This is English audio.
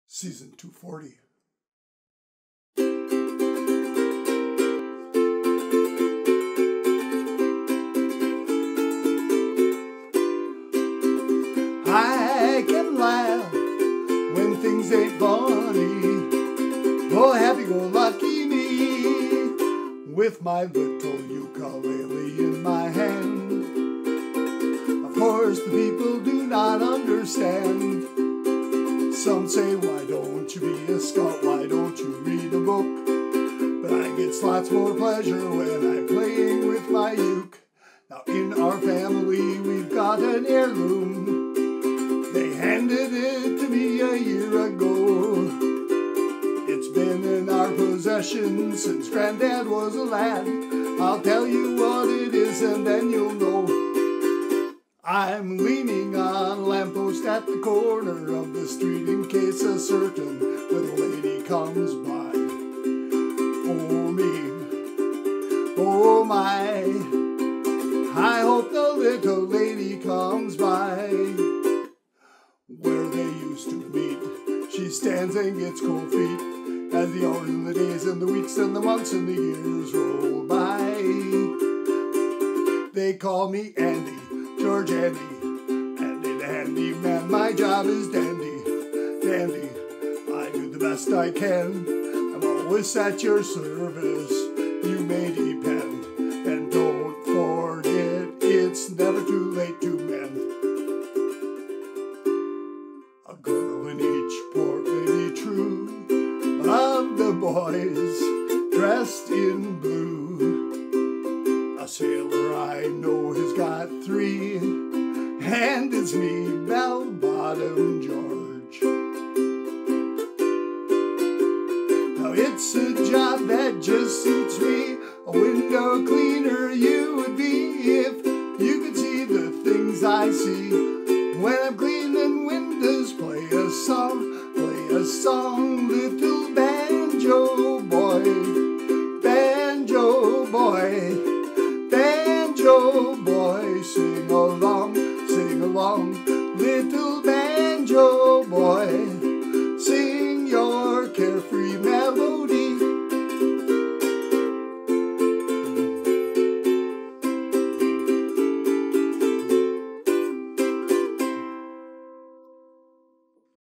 Season 240. I can laugh when things ain't funny. Oh, happy-go-lucky me, with my little ukulele in my hand. Of course, the people do not understand. Some say, why don't you be a scout? Why don't you read a book? But I get lots more pleasure when I'm playing with my uke. Now in our family we've got an heirloom. They handed it to me a year ago. It's been in our possession since Granddad was a lad. I'll tell you what it is and then you'll know. I'm leaning on a lamppost at the corner of the street in case a certain little lady comes by. Oh me, oh my, I hope the little lady comes by. Where they used to meet, she stands and gets cold feet as the hours and the days and the weeks and the months and the years roll by. They call me Andy, George Andy, the handyman. My job is dandy, dandy. I do the best I can. I'm always at your service. You may depend, and don't forget it's never too late to mend. A girl in each port may be true of the boys dressed in blue. A sailor I know has got 3, and it's me, Bell-Bottom George. Now it's a job that just suits me. A window cleaner you would be if you could see the things I see. When I'm cleaning windows, play a song